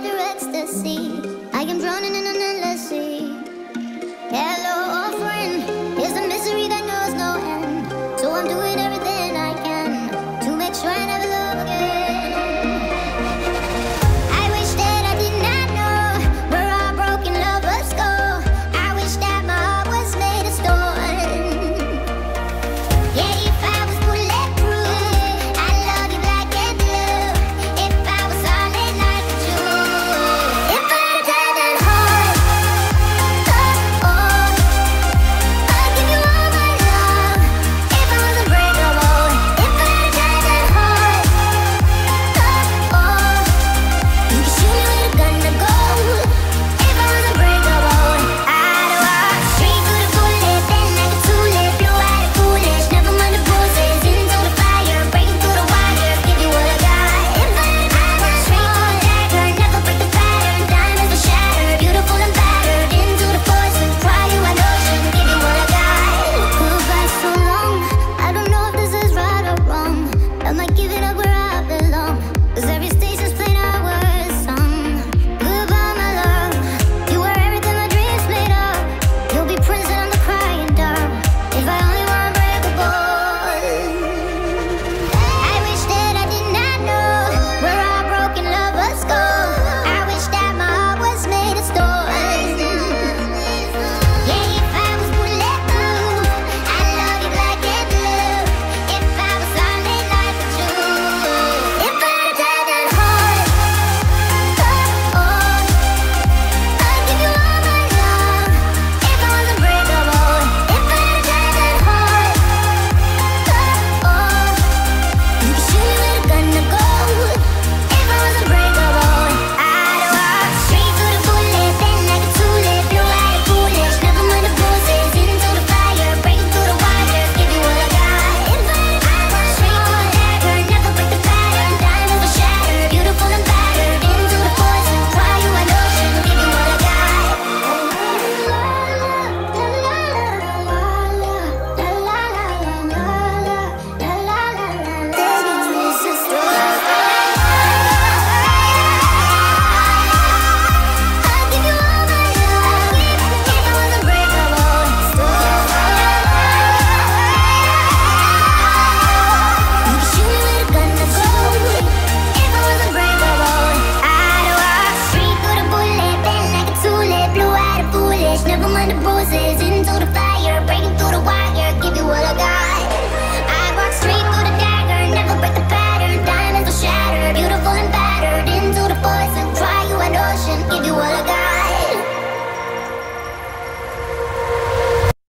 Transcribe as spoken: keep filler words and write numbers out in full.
through ecstasy. I am drowning in an endless sea. Hello, old friend, is a misery that knows no end. So I'm doing everything I can to make sure I never love again. I wish that I did not know where our broken lovers go. I wish that my heart was made of stone. Yeah, if I was bulletproof, I'd love you black and blue. If I was solid like a Jew. If I had a diamond heart, oh, oh, I'd give you all my love. If I was unbreakable, if I had a diamond heart, oh, oh, you could shoot me with a gun to go. If I was unbreakable, I'd walk straight through the bullet, bend like a tulip, blue-eyed foolish, never mind the bruises, into the fire, breaking through the wires, give you what I got. If I had a diamond, straight through the dagger, never break the pattern, diamonds will shatter, beautiful and battered, into the poison, cry you an ocean, give you what I got. Goodbye so long, I don't know if this is right or wrong. Am I giving up where I belong? 'Cause every station's playing our worst song. Goodbye, my love, you were everything my dreams made of. You'll be Prince and I'm the crying dove. If I only were unbreakable. I wish that I did not know where our broken lovers go. I wish that my heart was made of stone. Yeah, if I was bulletproof, I'd love you black and blue. If I was solid like a Jew. If I had a diamond heart, oh, oh, I'd give you all my love. If I was unbreakable, if I had a diamond heart, oh, oh, you could shoot me with a gun to go. If I was unbreakable, I'd walk straight through the bullet, bend like a tulip, blue-eyed foolish, never mind the bruises, into the fire, breaking through the wires, give you what I got. If I had a diamond, straight through the dagger, never break the pattern, diamonds will shatter, beautiful and battered, into the poison, cry you an ocean, give you what I got. I'll give you all my love. If I was unbreakable, you could shoot me with a gun to go. If I was unbreakable, I'd walk straight through the bullet, bend like a tulip, blue-eyed foolish, never mind the bruises, into the fire, breaking through the wire.